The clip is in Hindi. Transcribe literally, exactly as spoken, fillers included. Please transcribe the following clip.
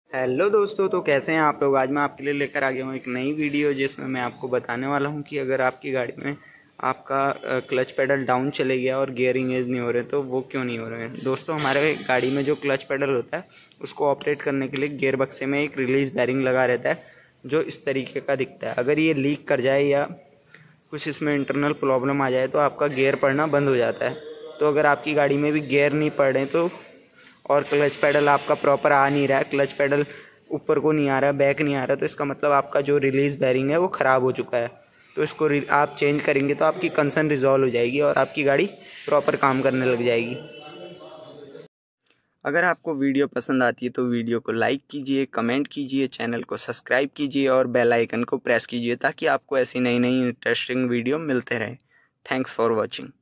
हेलो दोस्तों, तो कैसे हैं आप लोग। आज मैं आपके लिए लेकर आ गया हूँ एक नई वीडियो जिसमें मैं आपको बताने वाला हूँ कि अगर आपकी गाड़ी में आपका क्लच पेडल डाउन चले गया और गियरिंग एज नहीं हो रहे तो वो क्यों नहीं हो रहे हैं। दोस्तों, हमारे गाड़ी में जो क्लच पेडल होता है उसको ऑपरेट करने के लिए गियर बक्से में एक रिलीज बैरिंग लगा रहता है जो इस तरीके का दिखता है। अगर ये लीक कर जाए या कुछ इसमें इंटरनल प्रॉब्लम आ जाए तो आपका गियर पड़ना बंद हो जाता है। तो अगर आपकी गाड़ी में भी गियर नहीं पड़ रहे तो और क्लच पेडल आपका प्रॉपर आ नहीं रहा है, क्लच पेडल ऊपर को नहीं आ रहा है, बैक नहीं आ रहा है, तो इसका मतलब आपका जो रिलीज बैरिंग है वो ख़राब हो चुका है। तो इसको आप चेंज करेंगे तो आपकी कंसर्न रिजॉल्व हो जाएगी और आपकी गाड़ी प्रॉपर काम करने लग जाएगी। अगर आपको वीडियो पसंद आती है तो वीडियो को लाइक कीजिए, कमेंट कीजिए, चैनल को सब्सक्राइब कीजिए और बेल आइकन को प्रेस कीजिए ताकि आपको ऐसी नई नई इंटरेस्टिंग वीडियो मिलते रहे। Thanks for watching.